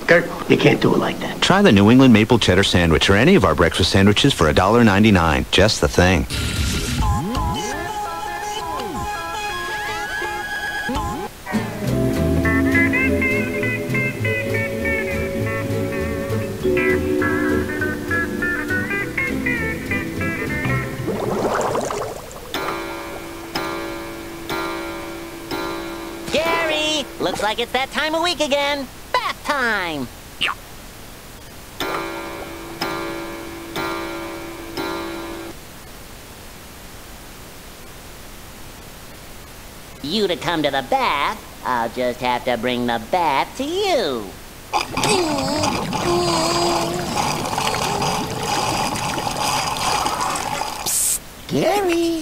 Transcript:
Kurt, you can't do it like that. Try the New England Maple Cheddar Sandwich or any of our breakfast sandwiches for $1.99. Just the thing. Gary, looks like it's that time of week again. Bath time. You to come to the bath, I'll just have to bring the bath to you. Psst, Gary.